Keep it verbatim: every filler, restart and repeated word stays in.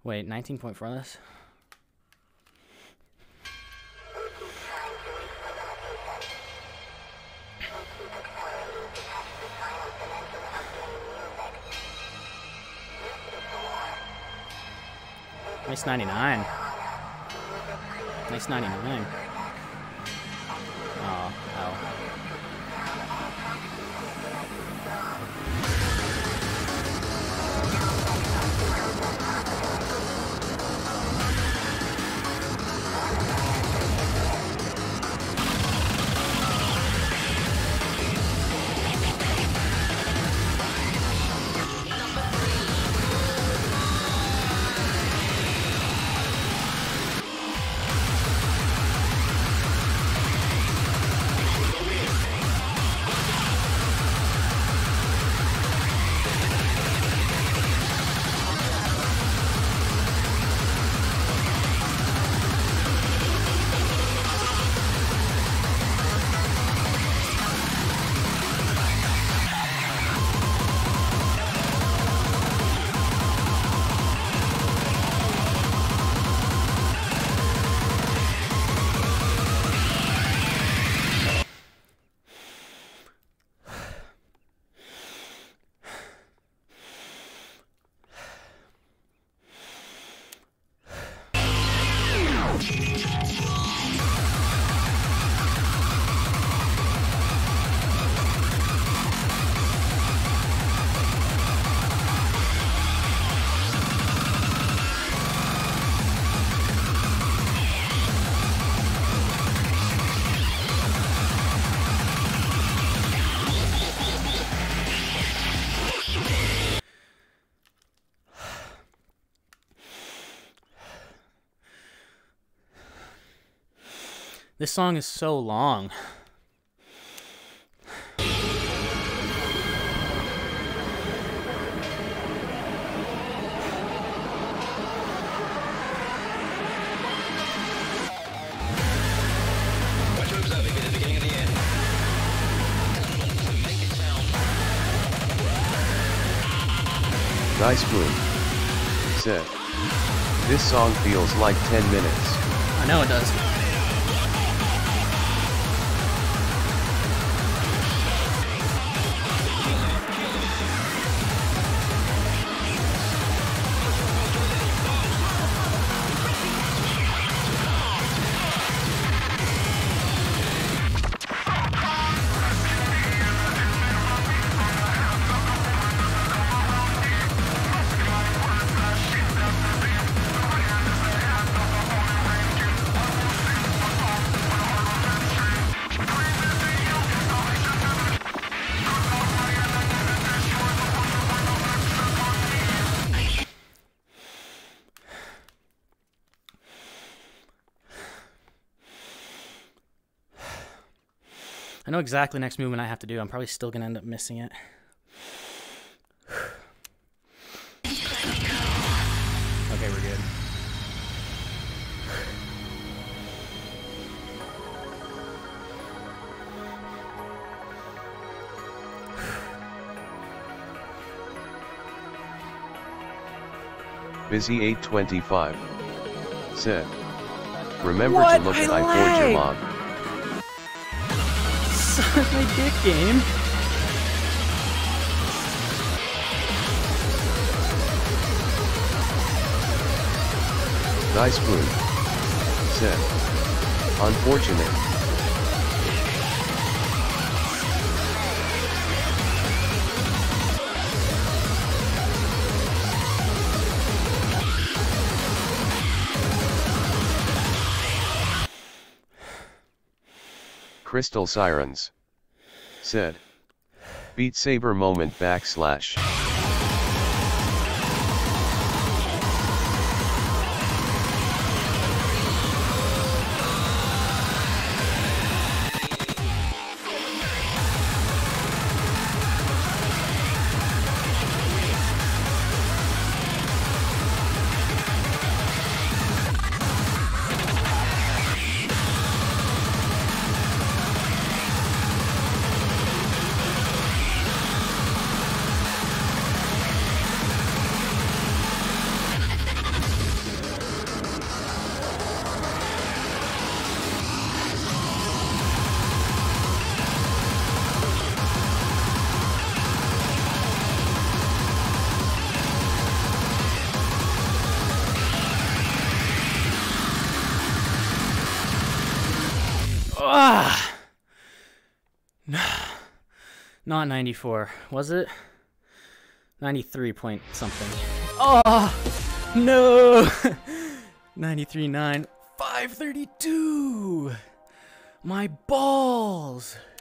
Wait, nineteen point for this? Nice ninety-nine. Nice ninety-nine. Oh, hell. This song is so long. Nice Boom said, "This song feels like ten minutes. I know it does. I know exactly the next movement I have to do. I'm probably still going to end up missing it. Okay, we're good. Busy eight twenty-five said, "Remember What? to look I at I forge your lag. mom." Suck my dick, game. Nice Boom said, "Unfortunate." Crystal Sirens said, "Beat Saber moment backslash." Ah! Not ninety-four, was it? ninety-three point something. Oh! No! ninety-three point nine. five thirty-two! My balls!